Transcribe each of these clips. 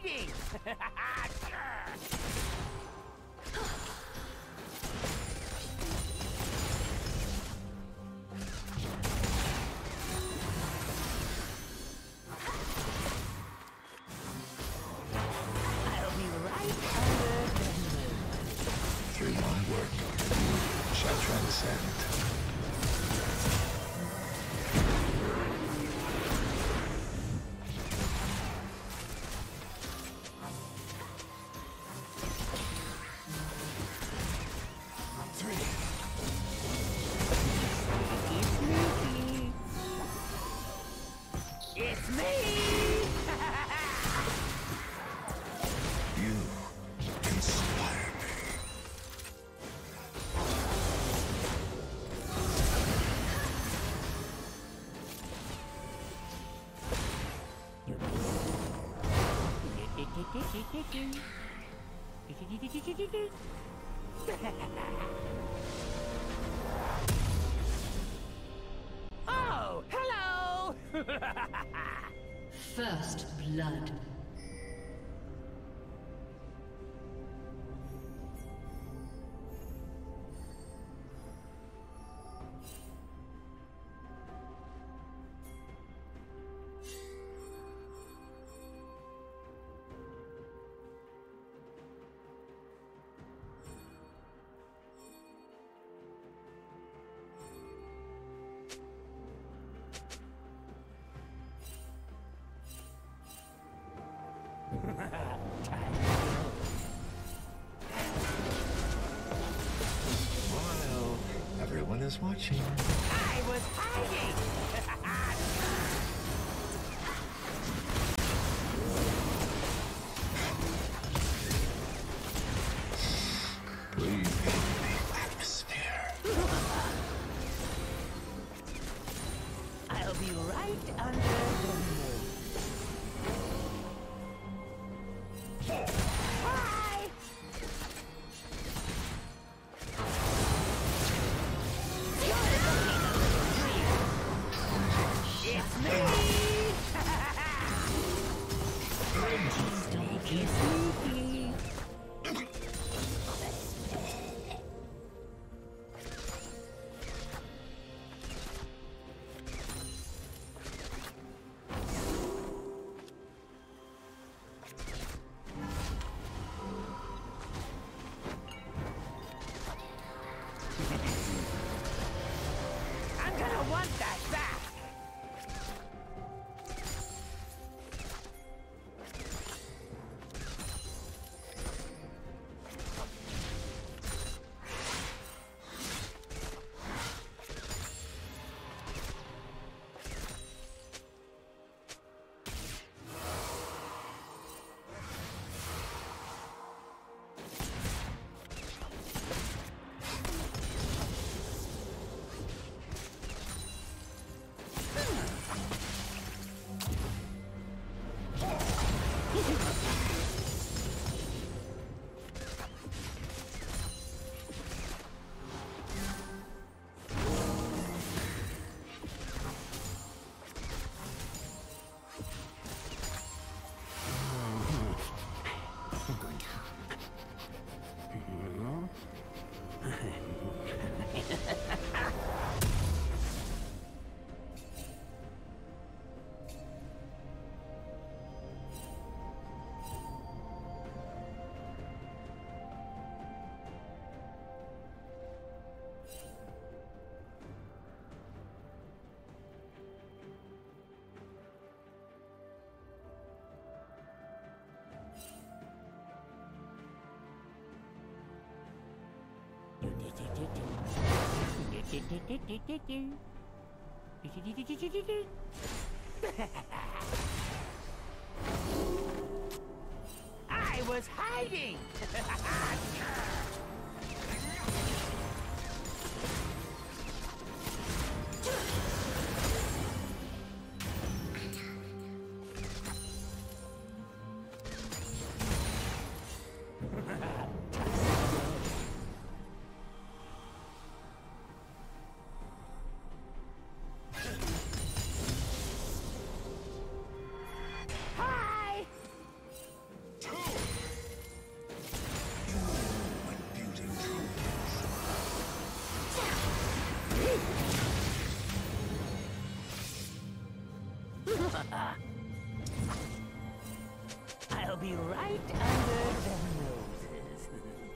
hiding! I'll be right under the moon. 3 onward. Shall transcend. It's me! You inspire me. Oh, hello! First blood. Well, everyone is watching. I was hiding! Breathe in the atmosphere. I'll be right under the moon. Hi! It's me! Sneaky, sneaky. I'm gonna want that back! I was hiding! Hi! I'll be right under their noses.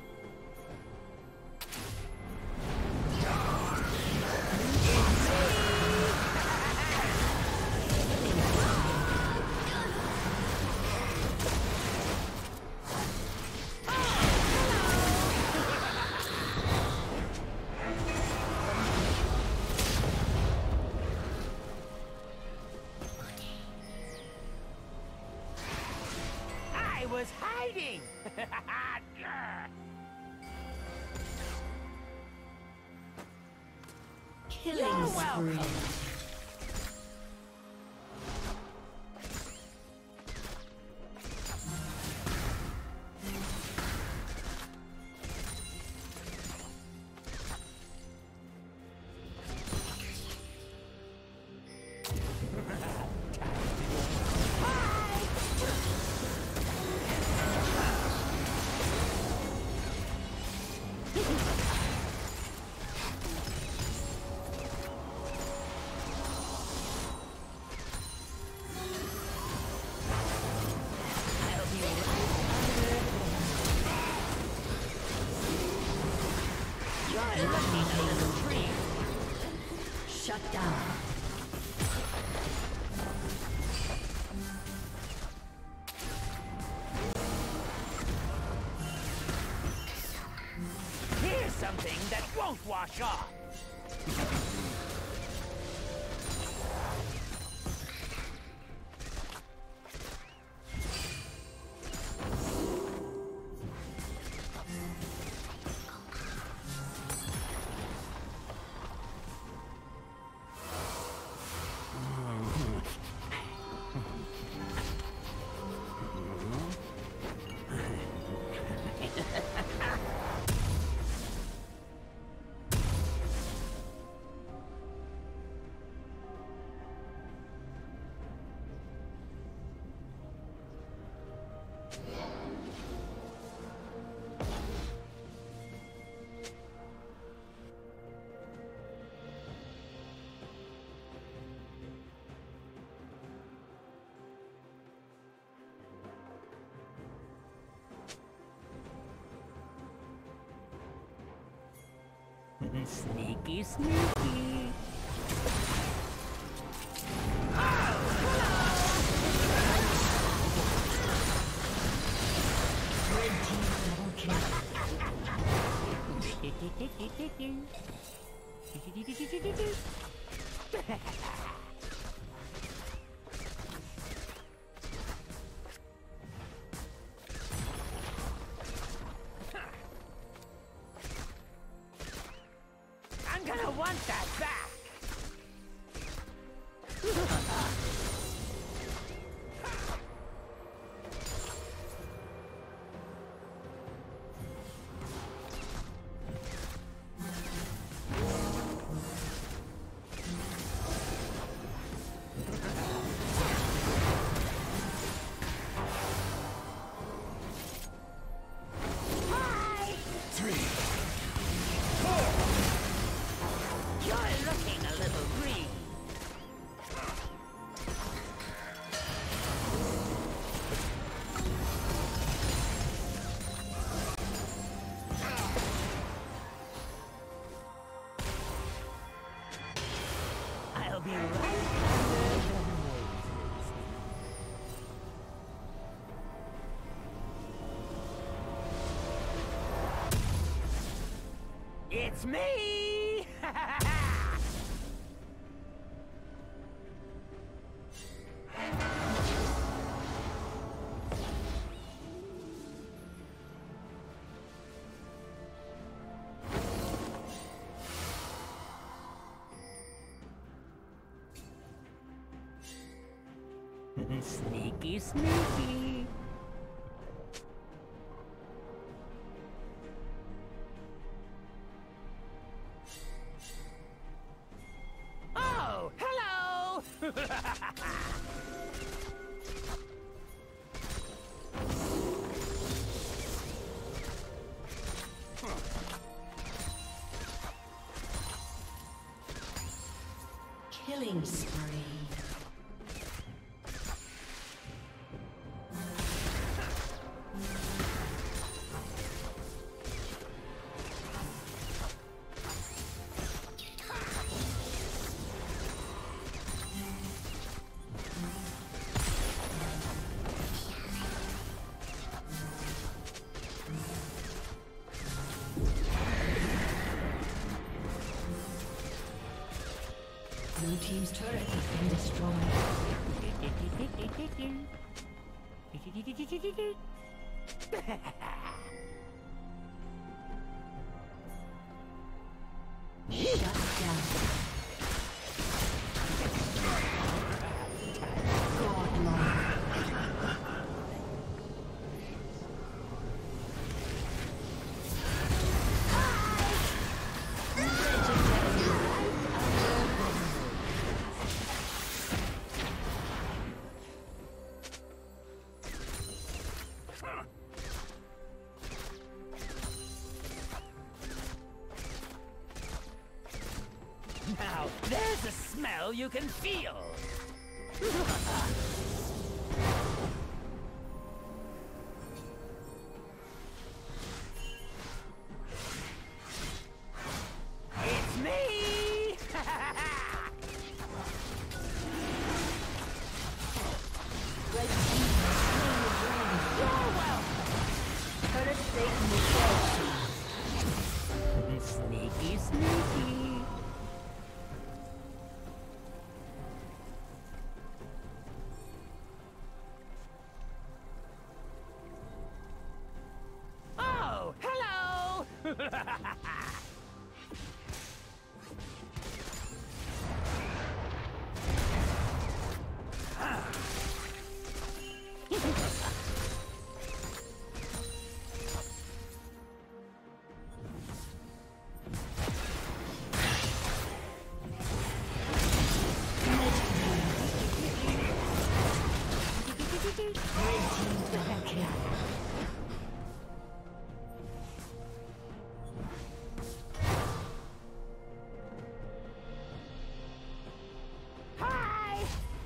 I was hiding! Killing spree. Shut down. Here's something that won't wash off. Sneaky, sneaky. I'm gonna want that back. I'll be right under the noses. It's me! Sneaky, sneaky. Oh, hello! Killing spree. Blue team's turret has been destroyed. Shut down. Godlike. Now, there's a smell you can feel. It's me! Red team has slain the dragon. You're welcome. Turret Satan will Sneaky, sneaky. Oh, hello! Hi!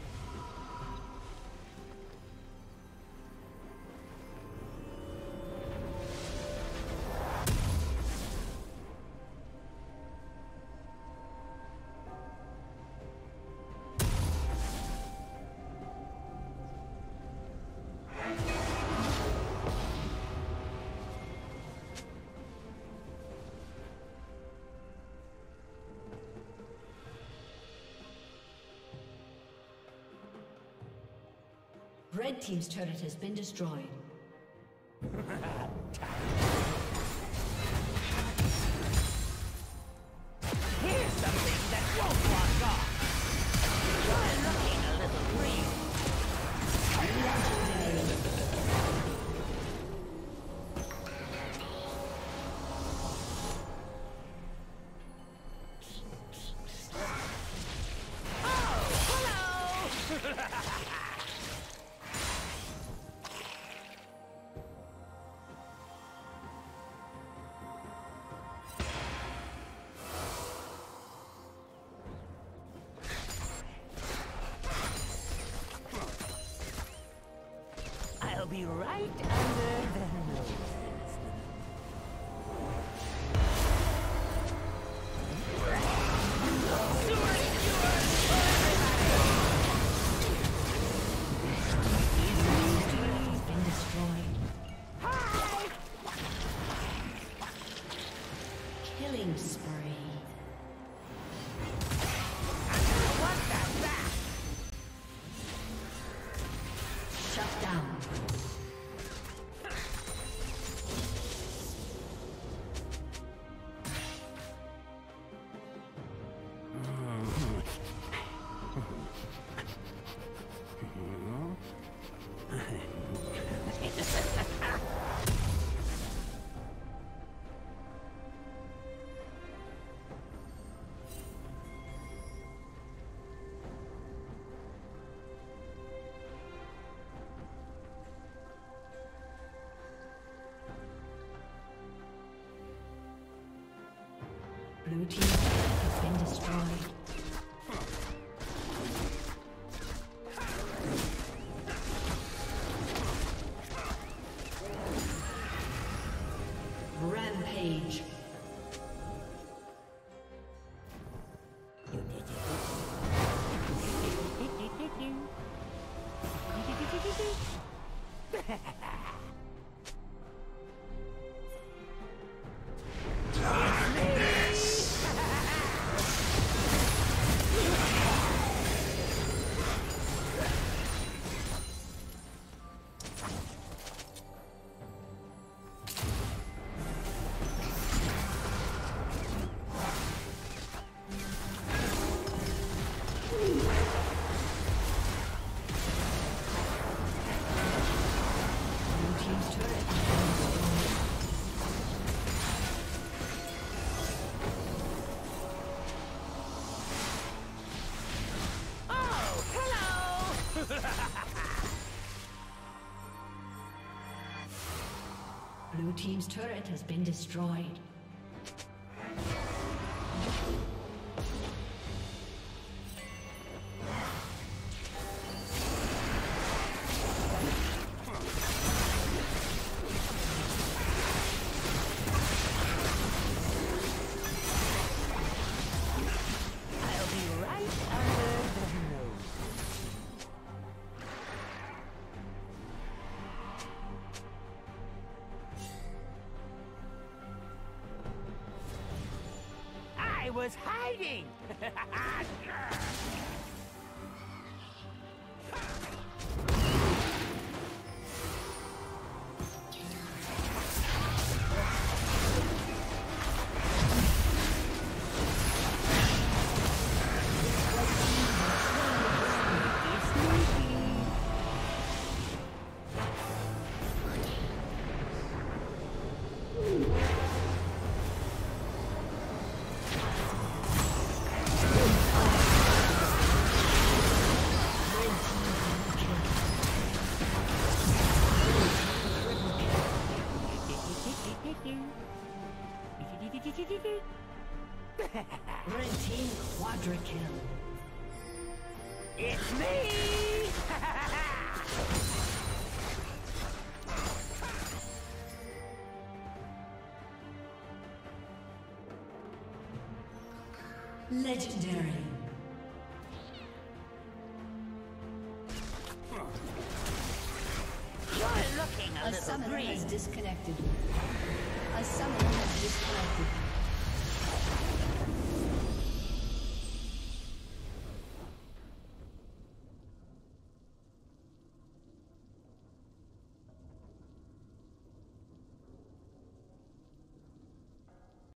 Red team's turret has been destroyed. Here's something that won't wash off. You're looking a little green. Oh, hello! I'll be right under the nose. Killing spree. Shut down. Blue team's turret has been destroyed. Blue team's turret has been destroyed. I was hiding! Red team quadra kill. It's me! Legendary. You're looking a A little summoner green. has disconnected. A summoner has disconnected.